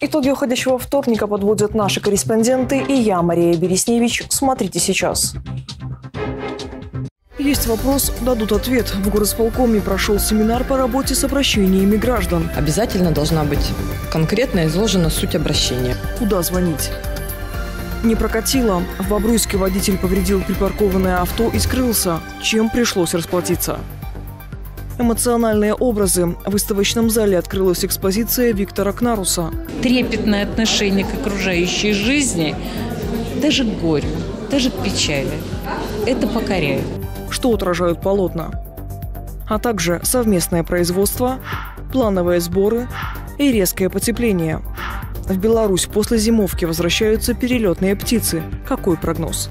Итоги уходящего вторника подводят наши корреспонденты и я, Мария Бересневич. Смотрите сейчас. Есть вопрос, дадут ответ. В горосполкоме прошел семинар по работе с обращениями граждан. Обязательно должна быть конкретно изложена суть обращения. Куда звонить? Не прокатило. В Бобруйске водитель повредил припаркованное авто и скрылся. Чем пришлось расплатиться? Эмоциональные образы. В выставочном зале открылась экспозиция Виктора Кнаруса. Трепетное отношение к окружающей жизни, даже к горю, даже к печали. Это покоряет. Что отражают полотна? А также совместное производство, плановые сборы и резкое потепление. В Беларусь после зимовки возвращаются перелетные птицы. Какой прогноз?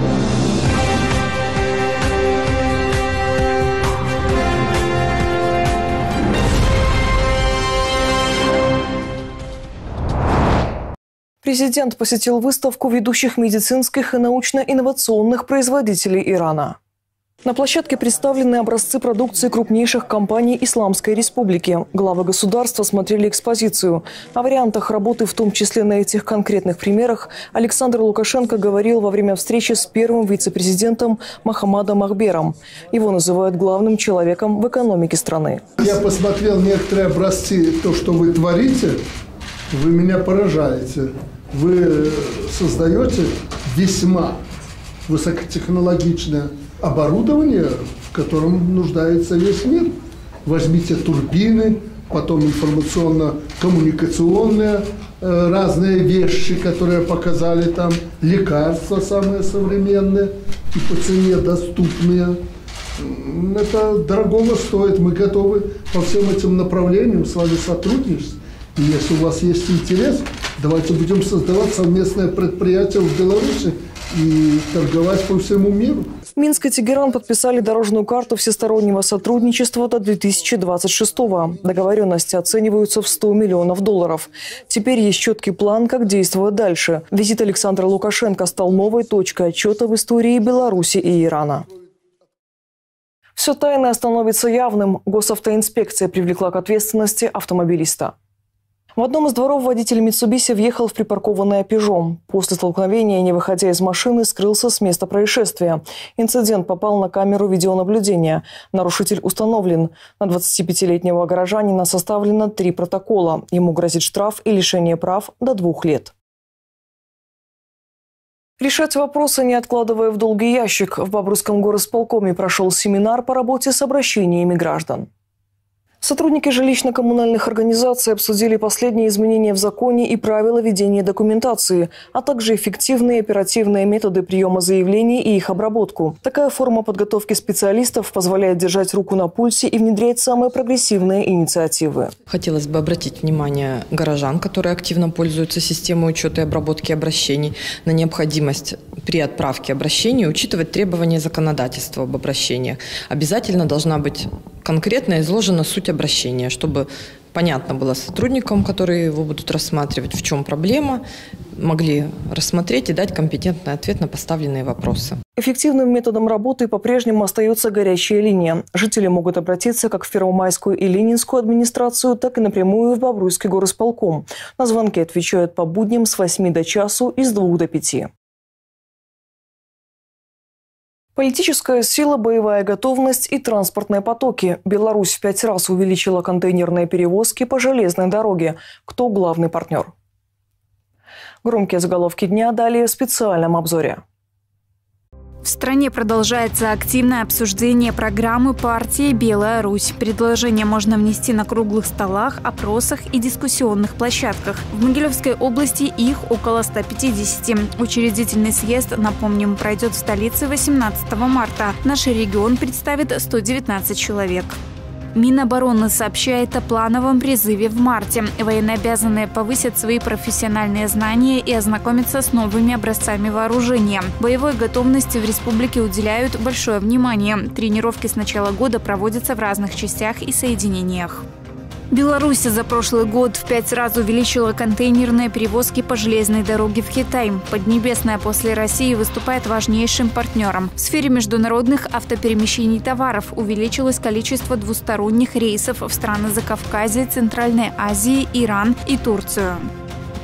Президент посетил выставку ведущих медицинских и научно-инновационных производителей Ирана. На площадке представлены образцы продукции крупнейших компаний Исламской Республики. Главы государства смотрели экспозицию. О вариантах работы, в том числе на этих конкретных примерах, Александр Лукашенко говорил во время встречи с первым вице-президентом Мохаммадом Ахбером. Его называют главным человеком в экономике страны. Я посмотрел некоторые образцы, то, что вы творите, вы меня поражаете. Вы создаете весьма высокотехнологичное оборудование, в котором нуждается весь мир. Возьмите турбины, потом информационно-коммуникационные разные вещи, которые показали там, лекарства самые современные и по цене доступные. Это дорогого стоит. Мы готовы по всем этим направлениям с вами сотрудничать. И если у вас есть интерес, давайте будем создавать совместное предприятие в Беларуси и торговать по всему миру. Минск и Тегеран подписали дорожную карту всестороннего сотрудничества до 2026-го. Договоренности оцениваются в $100 миллионов. Теперь есть четкий план, как действовать дальше. Визит Александра Лукашенко стал новой точкой отчета в истории Беларуси и Ирана. Все тайное становится явным. Госавтоинспекция привлекла к ответственности автомобилиста. В одном из дворов водитель Mitsubishi въехал в припаркованное Peugeot. После столкновения, не выходя из машины, скрылся с места происшествия. Инцидент попал на камеру видеонаблюдения. Нарушитель установлен. На 25-летнего горожанина составлено 3 протокола. Ему грозит штраф и лишение прав до 2 лет. Решать вопросы, не откладывая в долгий ящик. В Бобруйском горосполкоме прошел семинар по работе с обращениями граждан. Сотрудники жилищно-коммунальных организаций обсудили последние изменения в законе и правила ведения документации, а также эффективные и оперативные методы приема заявлений и их обработку. Такая форма подготовки специалистов позволяет держать руку на пульсе и внедрять самые прогрессивные инициативы. Хотелось бы обратить внимание горожан, которые активно пользуются системой учета и обработки обращений, на необходимость при отправке обращений учитывать требования законодательства об обращениях. Обязательно должна быть конкретно изложена суть обращения, чтобы понятно было сотрудникам, которые его будут рассматривать, в чем проблема, могли рассмотреть и дать компетентный ответ на поставленные вопросы. Эффективным методом работы по-прежнему остается горячая линия. Жители могут обратиться как в Первомайскую и Ленинскую администрацию, так и напрямую в Бобруйский горосполком. На звонки отвечают по будням с 8 до часу и с 2 до 5. Политическая сила, боевая готовность и транспортные потоки. Беларусь в 5 раз увеличила контейнерные перевозки по железной дороге. Кто главный партнер? Громкие заголовки дня далее в специальном обзоре. В стране продолжается активное обсуждение программы партии «Белая Русь». Предложения можно внести на круглых столах, опросах и дискуссионных площадках. В Могилевской области их около 150. Учредительный съезд, напомним, пройдет в столице 18 марта. Наш регион представит 119 человек. Минобороны сообщает о плановом призыве в марте. Военнообязанные повысят свои профессиональные знания и ознакомятся с новыми образцами вооружения. Боевой готовности в республике уделяют большое внимание. Тренировки с начала года проводятся в разных частях и соединениях. Беларусь за прошлый год в 5 раз увеличила контейнерные перевозки по железной дороге в Китай. Поднебесная после России выступает важнейшим партнером. В сфере международных автоперемещений товаров увеличилось количество двусторонних рейсов в страны Закавказья, Центральной Азии, Иран и Турцию.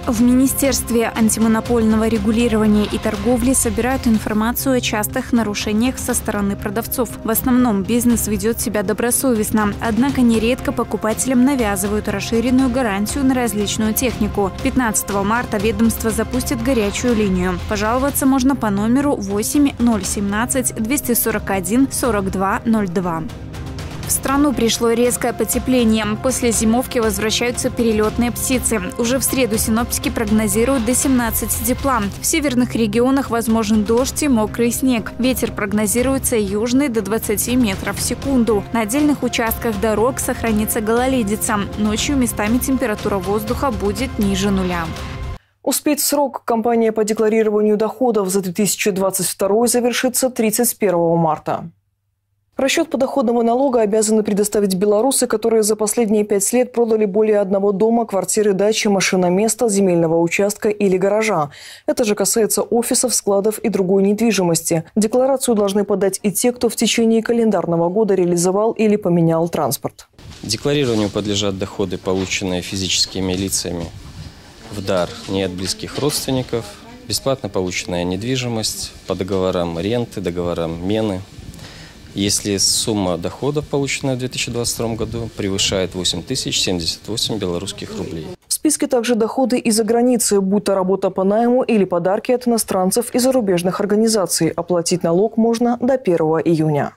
В Министерстве антимонопольного регулирования и торговли собирают информацию о частых нарушениях со стороны продавцов. В основном бизнес ведет себя добросовестно, однако нередко покупателям навязывают расширенную гарантию на различную технику. 15 марта ведомство запустит горячую линию. Пожаловаться можно по номеру 8 017 241 42 02. В страну пришло резкое потепление. После зимовки возвращаются перелетные птицы. Уже в среду синоптики прогнозируют до 17 тепла. В северных регионах возможен дождь и мокрый снег. Ветер прогнозируется южный до 20 метров в секунду. На отдельных участках дорог сохранится гололедица. Ночью местами температура воздуха будет ниже нуля. Успеть в срок кампания по декларированию доходов за 2022 завершится 31 марта. Расчет подоходного налога обязаны предоставить белорусы, которые за последние 5 лет продали более одного дома, квартиры, дачи, машиноместа, земельного участка или гаража. Это же касается офисов, складов и другой недвижимости. Декларацию должны подать и те, кто в течение календарного года реализовал или поменял транспорт. Декларированию подлежат доходы, полученные физическими лицами в дар не от близких родственников, бесплатно полученная недвижимость по договорам ренты, договорам мены. Если сумма доходов, полученная в 2022 году, превышает 8078 белорусских рублей. В списке также доходы из-за границы, будь то работа по найму или подарки от иностранцев и зарубежных организаций. Оплатить налог можно до 1 июня.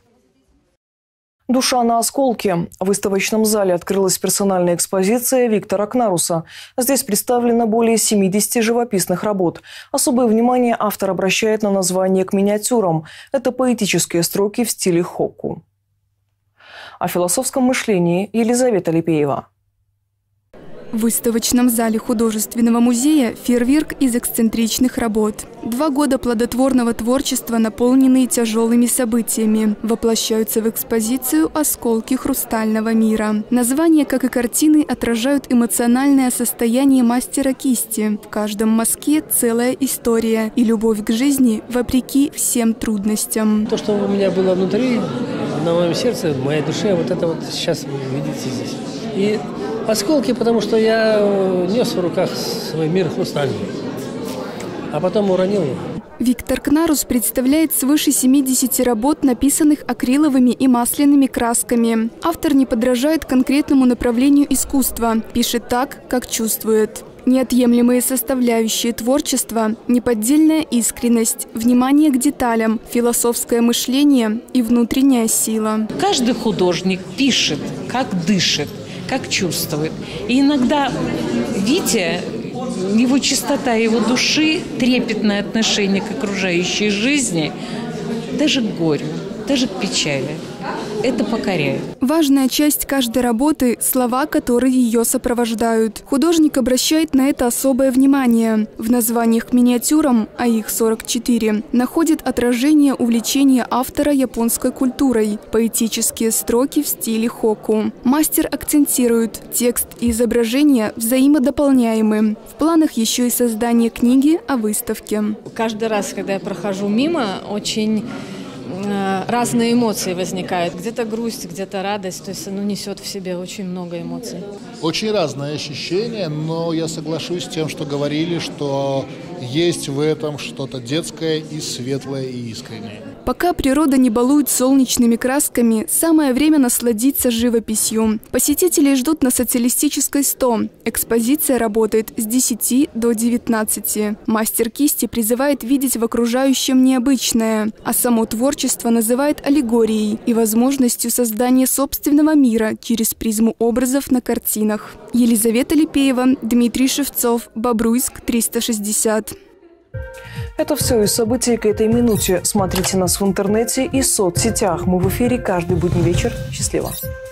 «Душа на осколке». В выставочном зале открылась персональная экспозиция Виктора Кнаруса. Здесь представлено более 70 живописных работ. Особое внимание автор обращает на название к миниатюрам. Это поэтические строки в стиле хокку. О философском мышлении Елизавета Липеева. В выставочном зале художественного музея фейерверк из эксцентричных работ. 2 года плодотворного творчества, наполненные тяжелыми событиями, воплощаются в экспозицию «Осколки хрустального мира». Названия, как и картины, отражают эмоциональное состояние мастера кисти. В каждом мазке целая история и любовь к жизни вопреки всем трудностям. То, что у меня было внутри, на моем сердце, в моей душе, вот это вот сейчас вы видите здесь. И осколки, потому что я нес в руках свой мир хрустальный, а потом уронил его. Виктор Кнарус представляет свыше 70 работ, написанных акриловыми и масляными красками. Автор не подражает конкретному направлению искусства, пишет так, как чувствует. Неотъемлемые составляющие творчества – неподдельная искренность, внимание к деталям, философское мышление и внутренняя сила. Каждый художник пишет, как дышит, как чувствует. И иногда Витя, его чистота, его души, трепетное отношение к окружающей жизни, даже к горю, даже к печали, это покоряет. Важная часть каждой работы – слова, которые ее сопровождают. Художник обращает на это особое внимание. В названиях к миниатюрам, а их 44, находит отражение увлечения автора японской культурой – поэтические строки в стиле хокку. Мастер акцентирует – текст и изображение взаимодополняемы. В планах еще и создание книги о выставке. Каждый раз, когда я прохожу мимо, очень разные эмоции возникают. Где-то грусть, где-то радость. То есть оно несет в себе очень много эмоций. Очень разные ощущения, но я соглашусь с тем, что говорили, что есть в этом что-то детское и светлое и искреннее. Пока природа не балует солнечными красками, самое время насладиться живописью. Посетителей ждут на Социалистической 100. Экспозиция работает с 10 до 19. Мастер кисти призывает видеть в окружающем необычное, а само творчество называет аллегорией и возможностью создания собственного мира через призму образов на картинах. Елизавета Липеева, Дмитрий Шевцов, Бобруйск, 360. Это все из событий к этой минуте. Смотрите нас в интернете и соцсетях. Мы в эфире каждый будний вечер. Счастливо!